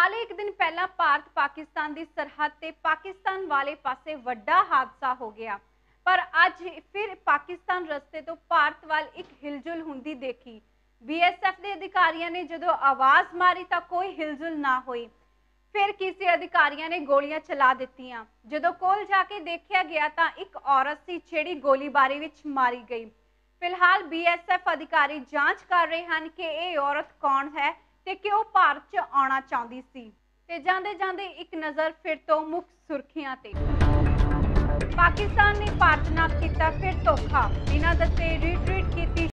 हाले एक दिन पहला भारत पाकिस्तान की सरहद ते पाकिस्तान वाले पासे वड्डा हादसा हो गया। पर अज फिर पाकिस्तान रस्ते तो भारत वाल एक हिलजुल हुंदी देखी। बीएसएफ के अधिकारियों ने जो आवाज मारी तो कोई हिलजुल ना हुई। फिर किसी अधिकारियों ने गोलियां चला दित्तियां। जो कोल जाके देखा गया तो एक औरत सी जिहड़ी गोलीबारी विच मारी गई। फिलहाल बीएसएफ अधिकारी जांच कर रहे हैं कि यह औरत कौन है ते कि वह भारत च आना चाहती सी। ते जांदे जांदे एक नज़र फिर तो मुख सुर्खियां ते। पाकिस्तान ने भारत नाल कीता फिर धोखा, बिना दसे रीट्रीट की